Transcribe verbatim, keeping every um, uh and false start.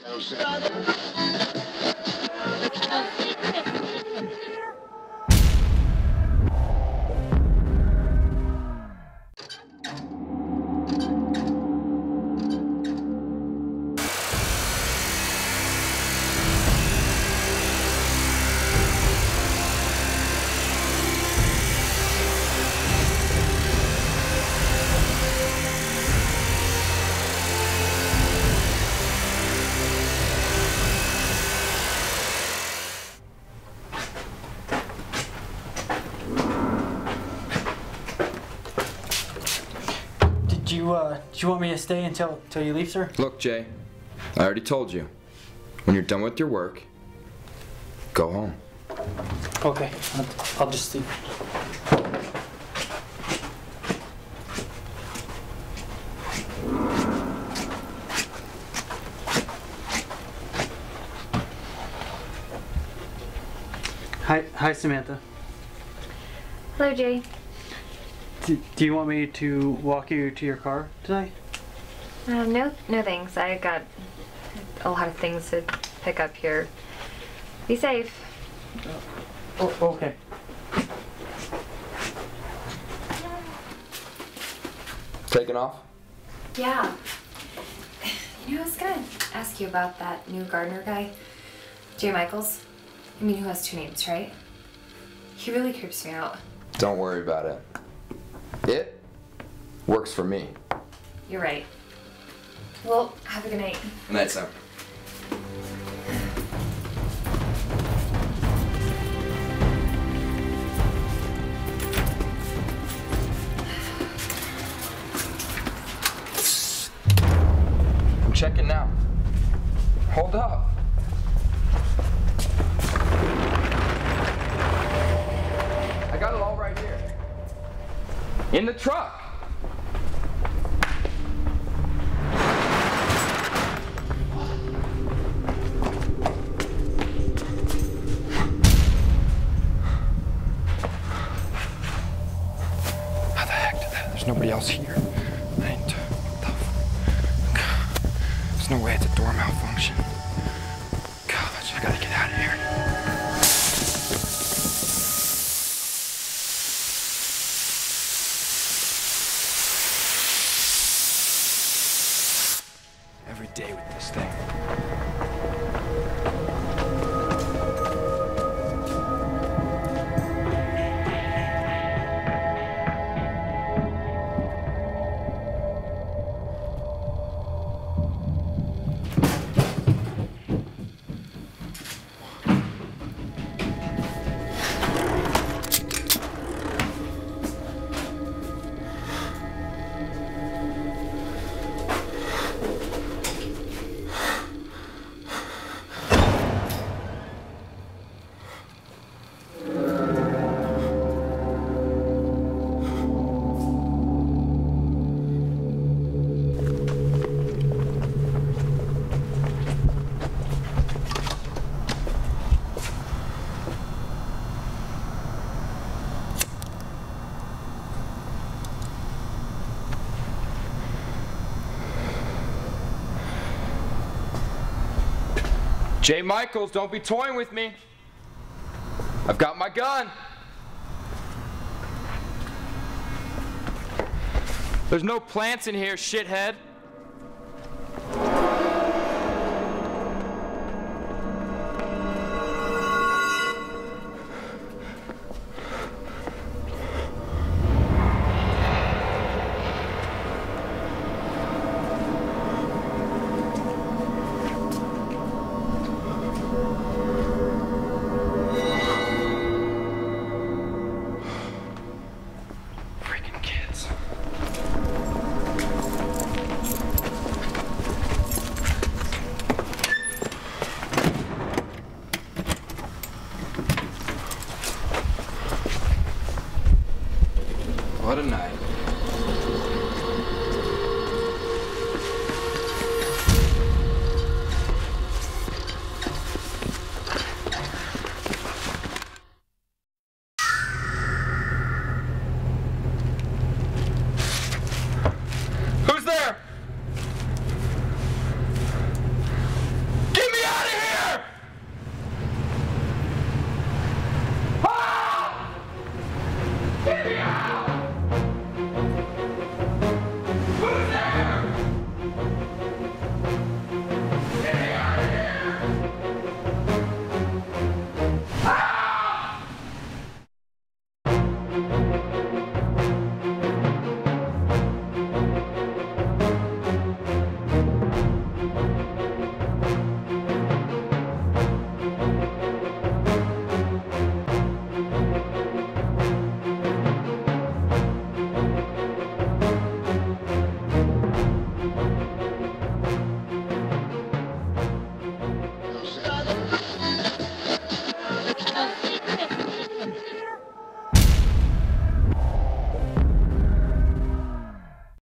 Do you, uh, do you want me to stay until, until you leave, sir? Look, Jay, I already told you. When you're done with your work, go home. Okay, I'll, I'll just leave. Hi, hi, Samantha. Hello, Jay. Do, do you want me to walk you to your car tonight? Uh, no, no thanks. I got a lot of things to pick up here. Be safe. Oh, okay. Taking off? Yeah. You know, I was gonna ask you about that new gardener guy, Jay Michaels. I mean, who has two names, right? He really creeps me out. Don't worry about it. It works for me. You're right. Well, have a good night. Good night, Sam. I'm checking now. Hold up. I got it all right here. In the truck. How the heck did that? There's nobody else here. I ain't. What the fuck? There's no way it's a door malfunction. Gosh, I gotta get out of here. Every day with this thing. Jay Michaels, don't be toying with me. I've got my gun. There's no plants in here, shithead. What a night.